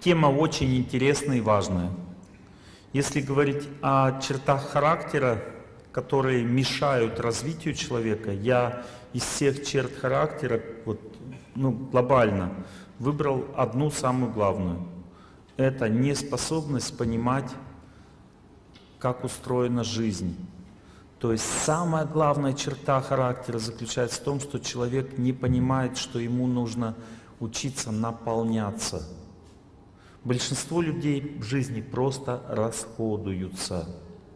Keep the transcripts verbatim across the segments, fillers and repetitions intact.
Тема очень интересная и важная. Если говорить о чертах характера, которые мешают развитию человека, я из всех черт характера, вот, ну, глобально, выбрал одну самую главную. Это неспособность понимать, как устроена жизнь. То есть самая главная черта характера заключается в том, что человек не понимает, что ему нужно учиться наполняться. Большинство людей в жизни просто расходуются.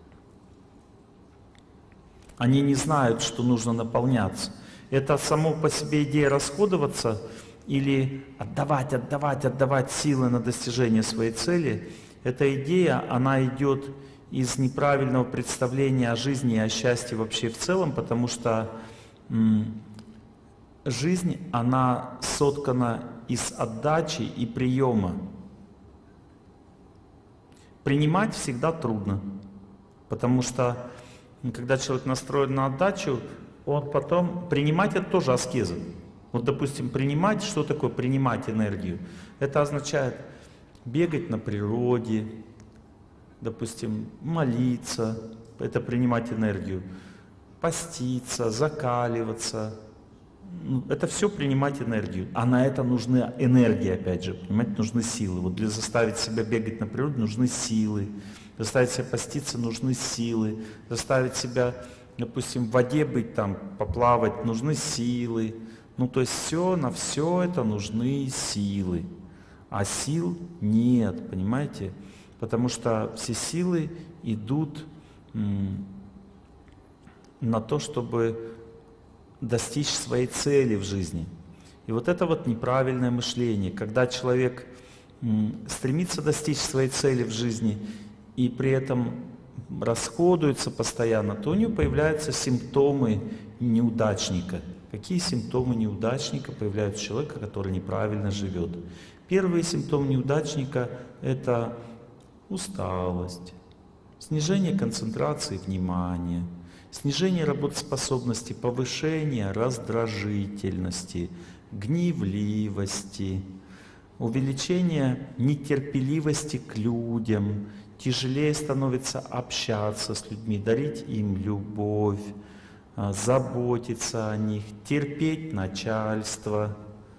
Они не знают, что нужно наполняться. Это само по себе идея расходоваться или отдавать, отдавать, отдавать силы на достижение своей цели. Эта идея, она идет из неправильного представления о жизни и о счастье вообще в целом, потому что м, жизнь, она соткана из отдачи и приема. Принимать всегда трудно, потому что когда человек настроен на отдачу, он потом... Принимать — это тоже аскеза. Вот, допустим, принимать, что такое принимать энергию? Это означает бегать на природе, допустим, молиться, это принимать энергию, поститься, закаливаться. Это все принимать энергию. А на это нужны энергии, опять же, понимаете, нужны силы. Вот для заставить себя бегать на природе нужны силы. Заставить себя поститься нужны силы. Заставить себя, допустим, в воде быть там, поплавать, нужны силы. Ну, то есть все, на все это нужны силы. А сил нет, понимаете? Потому что все силы идут м, на то, чтобы достичь своей цели в жизни. И вот это вот неправильное мышление, когда человек м, стремится достичь своей цели в жизни и при этом расходуется постоянно, то у него появляются симптомы неудачника. Какие симптомы неудачника появляются у человека, который неправильно живет? Первый симптом неудачника — это усталость, снижение концентрации внимания, снижение работоспособности, повышение раздражительности, гневливости, увеличение нетерпеливости к людям, тяжелее становится общаться с людьми, дарить им любовь, заботиться о них, терпеть начальство.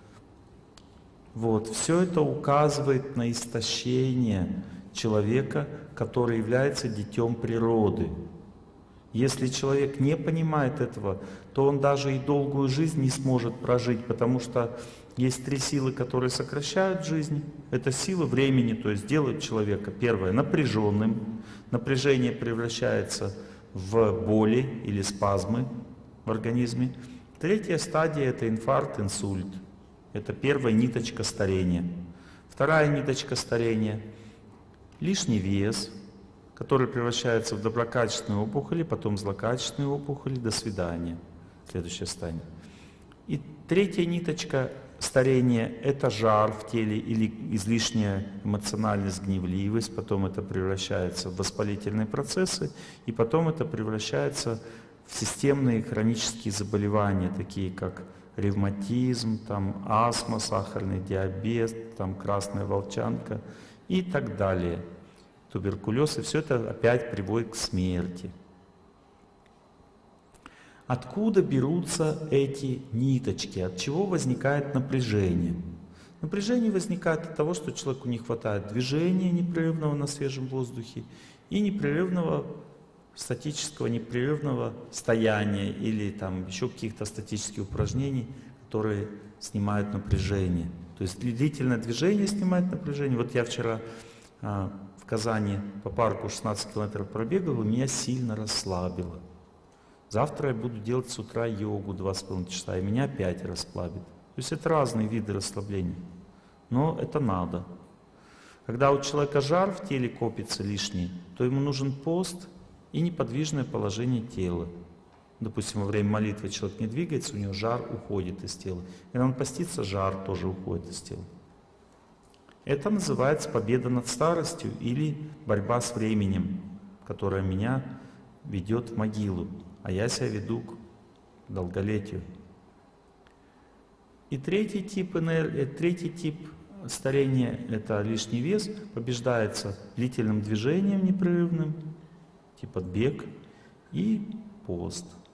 Вот, все это указывает на истощение человека, который является детем природы. Если человек не понимает этого, то он даже и долгую жизнь не сможет прожить, потому что есть три силы, которые сокращают жизнь. Это силы времени, то есть делают человека, первое, напряженным. Напряжение превращается в боли или спазмы в организме. Третья стадия — это инфаркт, инсульт. Это первая ниточка старения. Вторая ниточка старения — лишний вес, который превращается в доброкачественные опухоли, потом злокачественные опухоли, до свидания. Следующая стадия. И третья ниточка старения — это жар в теле или излишняя эмоциональность, гневливость, потом это превращается в воспалительные процессы, и потом это превращается в системные хронические заболевания, такие как ревматизм, там, астма, сахарный диабет, там, красная волчанка и так далее. Туберкулез, и все это опять приводит к смерти. Откуда берутся эти ниточки? От чего возникает напряжение? Напряжение возникает от того, что человеку не хватает движения непрерывного на свежем воздухе и непрерывного статического, непрерывного стояния или там еще каких-то статических упражнений, которые снимают напряжение. То есть длительное движение снимает напряжение. Вот я вчера а, в Казани по парку шестнадцать километров пробегал, и меня сильно расслабило. Завтра я буду делать с утра йогу два с половиной часа, и меня опять расслабит. То есть это разные виды расслабления, но это надо. Когда у человека жар в теле копится лишний, то ему нужен пост и неподвижное положение тела. Допустим, во время молитвы человек не двигается, у него жар уходит из тела. Когда он постится, жар тоже уходит из тела. Это называется победа над старостью или борьба с временем, которая меня ведет в могилу, а я себя веду к долголетию. И третий тип, энергии, третий тип старение — это лишний вес, побеждается длительным движением непрерывным, типа бег, и пост.